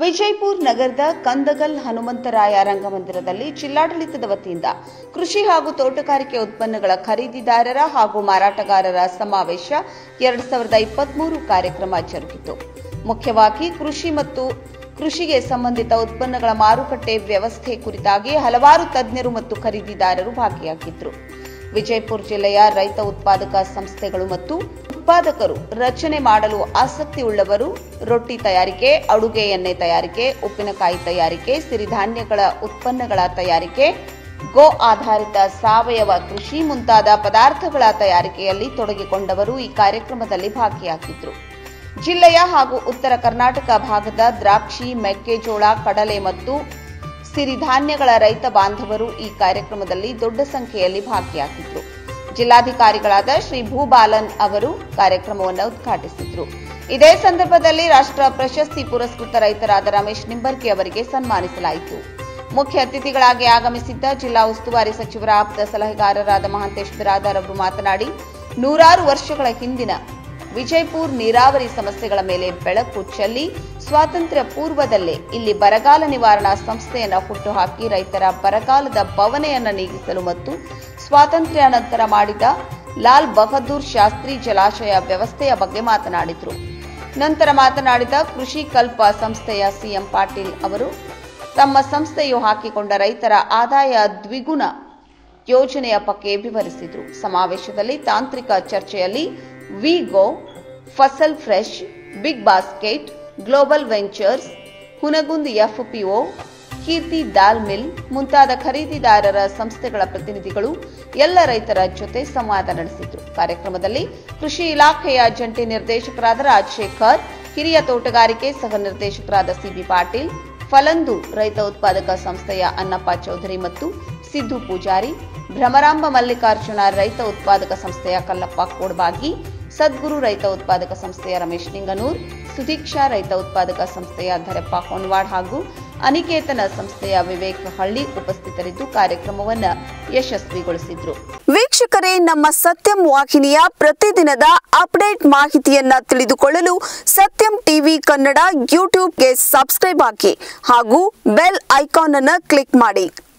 ವಿಜಯಪುರ ನಗರದ ಕಂದಗಲ್ ಹನುಮಂತರಾಯ ರಂಗಮಂದಿರದಲ್ಲಿ ಜಿಲ್ಲಾಡಳಿತದ ವತಿಯಿಂದ ಕೃಷಿ ಹಾಗೂ ತೋಟಗಾರಿಕೆ ಉತ್ಪನ್ನಗಳ ಖರೀದಿದಾರರ ಹಾಗೂ ಮಾರಾಟಗಾರರ ಸಮಾವೇಶ 2023 ಕಾರ್ಯಕ್ರಮ ಜರುಗಿತು. ಮುಖ್ಯವಾಗಿ ಕೃಷಿ ಮತ್ತು ಕೃಷಿಗೆ ಸಂಬಂಧಿತ ಉತ್ಪನ್ನಗಳ ಮಾರುಕಟ್ಟೆ ವ್ಯವಸ್ಥೆ ಕುರಿತಾಗಿ ಹಲವಾರು ತಜ್ಞರು ಮತ್ತು ಖರೀದಿದಾರರು ಭಾಗಿಯಾಗಿದ್ದರು. ವಿಜಯಪುರ ಜಿಲ್ಲೆಯ ರೈತ ಉತ್ಪಾದಕ ಸಂಸ್ಥೆಗಳು ಮತ್ತು ಉತ್ಪಾದಕರು ರಚನೆ ಮಾಡಲು ಆಸಕ್ತಿ ಉಳ್ಳವರು ರೊಟ್ಟಿ ತಯಾರಿಕೆ, ಅಡುಗೆ ಎಣ್ಣೆ ತಯಾರಿಕೆ, ಉಪ್ಪಿನಕಾಯಿ ತಯಾರಿಕೆ, ಸಿರಿಧಾನ್ಯಗಳ ಉತ್ಪನ್ನಗಳ ತಯಾರಿಕೆ, ಗೋ ಆಧಾರಿತ ಸಾವಯವ ಕೃಷಿ ಮುಂತಾದ ಪದಾರ್ಥಗಳ ತಯಾರಿಕೆಯಲ್ಲಿ ತೊಡಗಿಕೊಂಡವರು ಈ ಕಾರ್ಯಕ್ರಮದಲ್ಲಿ ಭಾಗಿಯಾಗಿದ್ದರು. ಜಿಲ್ಲೆಯ ಹಾಗೂ ಉತ್ತರ ಕರ್ನಾಟಕ ಭಾಗದ ದ್ರಾಕ್ಷಿ, ಮೆಕ್ಕೆಜೋಳ, ಕಡಲೆ ಮತ್ತು ಸಿರಿಧಾನ್ಯಗಳ ರೈತ ಬಾಂಧವರು ಈ ಕಾರ್ಯಕ್ರಮದಲ್ಲಿ ದೊಡ್ಡ ಸಂಖ್ಯೆಯಲ್ಲಿ ಭಾಗಿಯಾಗಿದ್ದರು. ಜಿಲ್ಲಾಧಿಕಾರಿಗಳಾದ ಶ್ರೀ ಭೂಬಾಲನ್ ಅವರು ಕಾರ್ಯಕ್ರಮವನ್ನು ಉದ್ಘಾಟಿಸಿದರು. ಇದೇ ಸಂದರ್ಭದಲ್ಲಿ ರಾಷ್ಟ್ರ ಪ್ರಶಸ್ತಿ ಪುರಸ್ಕೃತ ರೈತರಾದ ರಮೇಶ್ ನಿಂಬರ್ಗಿ ಅವರಿಗೆ ಸನ್ಮಾನಿಸಲಾಯಿತು. ಮುಖ್ಯ ಅತಿಥಿಗಳಾಗಿ ಆಗಮಿಸಿದ್ದ ಜಿಲ್ಲಾ ಉಸ್ತುವಾರಿ ಸಚಿವರ ಆಪ್ತ ಸಲಹೆಗಾರರಾದ ಮಹಾಂತೇಶ್ ಬಿರಾದಾರ್ ಅವರು ಮಾತನಾಡಿ, ನೂರಾರು ವರ್ಷಗಳ ಹಿಂದಿನ ವಿಜಯಪುರ ನೀರಾವರಿ ಸಮಸ್ಯೆಗಳ ಮೇಲೆ ಬೆಳಕು ಚೆಲ್ಲಿ ಸ್ವಾತಂತ್ರ್ಯ ಪೂರ್ವದಲ್ಲೇ ಇಲ್ಲಿ ಬರಗಾಲ ನಿವಾರಣಾ ಸಂಸ್ಥೆಯನ್ನು ಹುಟ್ಟುಹಾಕಿ ರೈತರ ಬರಗಾಲದ ಬವಣೆಯನ್ನು ನೀಗಿಸಲು ಮತ್ತು ಸ್ವಾತಂತ್ರ್ಯಾನಂತರ ಮಾಡಿದ ಲಾಲ್ ಬಹದ್ದೂರ್ ಶಾಸ್ತ್ರಿ ಜಲಾಶಯ ವ್ಯವಸ್ಥೆಯ ಬಗ್ಗೆ ಮಾತನಾಡಿದರು. ನಂತರ ಮಾತನಾಡಿದ ಕೃಷಿ ಕಲ್ಪ ಸಂಸ್ಥೆಯ ಸಿಎಂ ಪಾಟೀಲ್ ಅವರು ತಮ್ಮ ಸಂಸ್ಥೆಯು ಹಾಕಿಕೊಂಡ ರೈತರ ಆದಾಯ ದ್ವಿಗುಣ ಯೋಜನೆಯ ಬಗ್ಗೆ ವಿವರಿಸಿದರು. ಸಮಾವೇಶದಲ್ಲಿ ತಾಂತ್ರಿಕ ಚರ್ಚೆಯಲ್ಲಿ Vigo, Fasal fresh, big basket, global ventures, Hungund FPO, Keerthi dal mill ಮುಂತಾದ ಖರೀದಿದಾರರ ಸಂಸ್ಥೆಗಳ ಪ್ರತಿನಿಧಿಗಳು ಎಲ್ಲ ರೈತರ ಜೊತೆ ಸಂವಾದ ನಡೆಸಿದರು. ಕಾರ್ಯಕ್ರಮದಲ್ಲಿ ಕೃಷಿ ಇಲಾಖೆಯ ಜಂಟಿ ನಿರ್ದೇಶಕರಾದ ರಾಜಶೇಖರ್, ಹಿರಿಯ ತೋಟಗಾರಿಕೆ ಸಹ ನಿರ್ದೇಶಕರಾದ ಸಿಬಿ ಪಾಟೀಲ್, ಫಲಂದು ರೈತ ಉತ್ಪಾದಕ ಸಂಸ್ಥೆಯ ಅನ್ನಪ್ಪ ಚೌಧರಿ ಮತ್ತು ಸಿದ್ದು ಪೂಜಾರಿ, ಭ್ರಮರಾಂಬ ಮಲ್ಲಿಕಾರ್ಜುನ ರೈತ ಉತ್ಪಾದಕ ಸಂಸ್ಥೆಯ ಕಲ್ಲಪ್ಪ ಕೋಡ್ಬಾಗಿ, ಸದ್ಗುರು ರೈತ ಉತ್ಪಾದಕ ಸಂಸ್ಥೆಯ ರಮೇಶ್ ನಿಂಗನೂರ್, ಸುದೀಕ್ಷಾ ರೈತ ಉತ್ಪಾದಕ ಸಂಸ್ಥೆಯ ಧರಪ್ಪ ಹೊನ್ವಾಡ್ ಹಾಗೂ ಅನಿಕೇತನ ಸಂಸ್ಥೆಯ ವಿವೇಕ್ ಹಳ್ಳಿ ಉಪಸ್ಥಿತರಿದ್ದು ಕಾರ್ಯಕ್ರಮವನ್ನು ಯಶಸ್ವಿಗೊಳಿಸಿದ್ರು. ವೀಕ್ಷಕರೇ, ನಮ್ಮ ಸತ್ಯಂ ವಾಹಿನಿಯ ಪ್ರತಿದಿನದ ಅಪ್ಡೇಟ್ ಮಾಹಿತಿಯನ್ನ ತಿಳಿದುಕೊಳ್ಳಲು ಸತ್ಯಂ ಟಿವಿ ಕನ್ನಡ ಯೂಟ್ಯೂಬ್ಗೆ ಸಬ್ಸ್ಕ್ರೈಬ್ ಆಗಿ ಹಾಗೂ ಬೆಲ್ ಐಕಾನ್ ಅನ್ನು ಕ್ಲಿಕ್ ಮಾಡಿ.